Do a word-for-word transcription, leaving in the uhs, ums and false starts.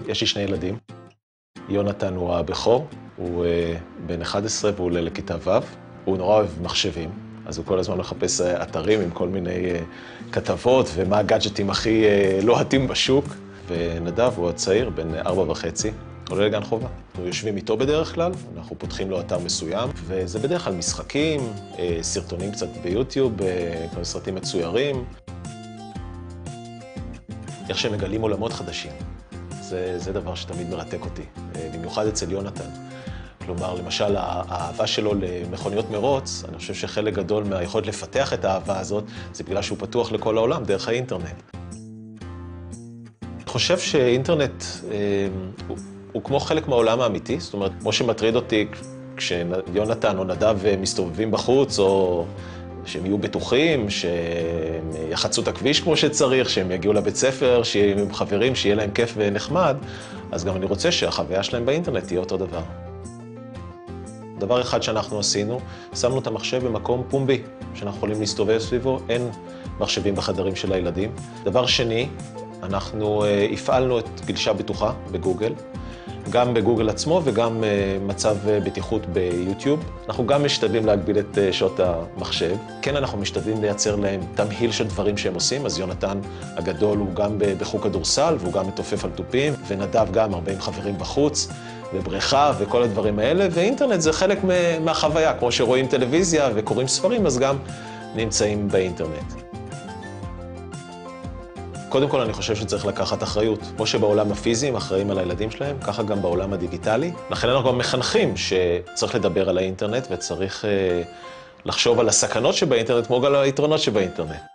יש לי שני ילדים. יונתן הוא הבכור, הוא בן אחד עשרה והוא עולה לכיתה ו'. הוא נורא אוהב מחשבים, אז הוא כל הזמן מחפש אתרים עם כל מיני כתבות ומה הגאדג'טים הכי לוהטים בשוק. ונדב הוא הצעיר, בן ארבע וחצי, עולה לגן חובה. אנחנו יושבים איתו בדרך כלל, אנחנו פותחים לו אתר מסוים, וזה בדרך כלל משחקים, סרטונים קצת ביוטיוב, כל סרטים מצוירים. איך שהם מגלים עולמות חדשים. זה, זה דבר שתמיד מרתק אותי, במיוחד אצל יונתן. כלומר, למשל, האהבה שלו למכוניות מרוץ, אני חושב שחלק גדול מהיכולת לפתח את האהבה הזאת, זה בגלל שהוא פתוח לכל העולם, דרך האינטרנט. אני חושב שאינטרנט אה, הוא, הוא כמו חלק מהעולם האמיתי, זאת אומרת, כמו שמטריד אותי כשיונתן או נדב מסתובבים בחוץ, או שהם יהיו בטוחים, שהם יחצו את הכביש כמו שצריך, שהם יגיעו לבית ספר, שיהיו עם חברים, שיהיה להם כיף ונחמד, אז גם אני רוצה שהחוויה שלהם באינטרנט תהיה אותו דבר. דבר אחד שאנחנו עשינו, שמנו את המחשב במקום פומבי, שאנחנו יכולים להסתובב סביבו, אין מחשבים בחדרים של הילדים. דבר שני, אנחנו הפעלנו את גלישה בטוחה בגוגל, גם בגוגל עצמו וגם מצב בטיחות ביוטיוב. אנחנו גם משתדלים להגביל את שעות המחשב. כן, אנחנו משתדלים לייצר להם תמהיל של דברים שהם עושים, אז יונתן הגדול הוא גם בחוג כדורסל, והוא גם מתופף על טופים, ונדב גם הרבה עם חברים בחוץ, ובריכה וכל הדברים האלה, ואינטרנט זה חלק מהחוויה, כמו שרואים טלוויזיה וקוראים ספרים, אז גם נמצאים באינטרנט. קודם כל, אני חושב שצריך לקחת אחריות. כמו שבעולם הפיזי הם אחראים על הילדים שלהם, ככה גם בעולם הדיגיטלי. לכן אנחנו גם מחנכים שצריך לדבר על האינטרנט וצריך לחשוב על הסכנות שבאינטרנט כמו גם על היתרונות שבאינטרנט.